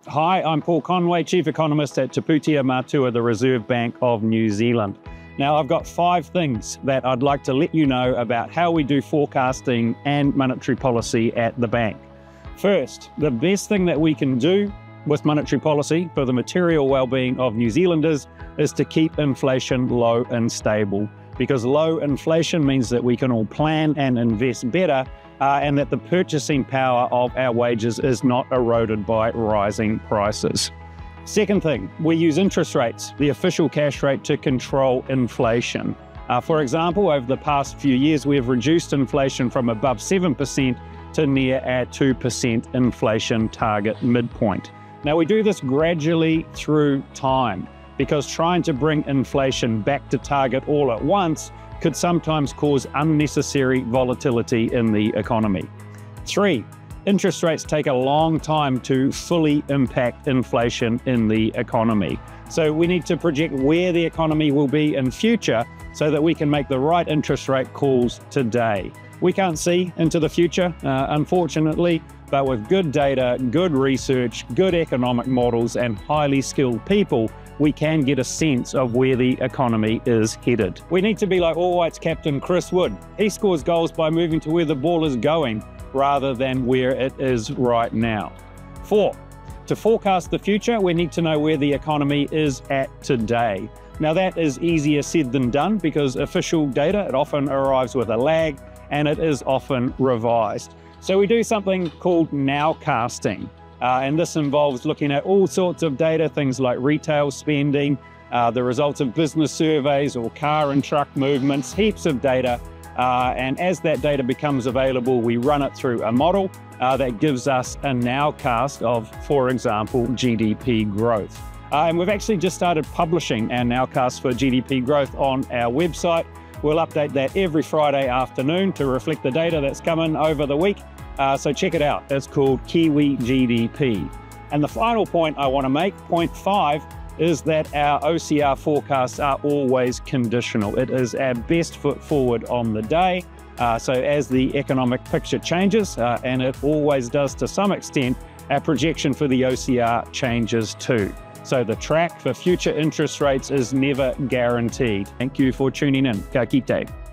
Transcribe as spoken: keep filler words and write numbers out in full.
Hi, I'm Paul Conway, Chief Economist at Te Pūtea Mātua, the Reserve Bank of New Zealand. Now, I've got five things that I'd like to let you know about how we do forecasting and monetary policy at the bank. First, the best thing that we can do with monetary policy for the material well-being of New Zealanders is to keep inflation low and stable, because low inflation means that we can all plan and invest better, uh, and that the purchasing power of our wages is not eroded by rising prices. Second thing, we use interest rates, the official cash rate, to control inflation. Uh, for example, over the past few years, we have reduced inflation from above seven percent to near our two percent inflation target midpoint. Now, we do this gradually through time, because trying to bring inflation back to target all at once could sometimes cause unnecessary volatility in the economy. Three, interest rates take a long time to fully impact inflation in the economy. So we need to project where the economy will be in future so that we can make the right interest rate calls today. We can't see into the future, uh, unfortunately, but with good data, good research, good economic models, and highly skilled people, we can get a sense of where the economy is headed. We need to be like All Whites captain Chris Wood. He scores goals by moving to where the ball is going rather than where it is right now. Four, to forecast the future, we need to know where the economy is at today. Now, that is easier said than done, because official data, it often arrives with a lag and it is often revised. So we do something called nowcasting. Uh, and this involves looking at all sorts of data, things like retail spending, uh, the results of business surveys or car and truck movements, heaps of data. Uh, and as that data becomes available, we run it through a model uh, that gives us a nowcast of, for example, G D P growth. Uh, and we've actually just started publishing our nowcast for G D P growth on our website. We'll update that every Friday afternoon to reflect the data that's coming over the week. Uh, so check it out. It's called Kiwi G D P. And the final point I want to make, point five, is that our O C R forecasts are always conditional. It is our best foot forward on the day. Uh, so as the economic picture changes, uh, and it always does to some extent, our projection for the O C R changes too. So the track for future interest rates is never guaranteed. Thank you for tuning in. Ka kite.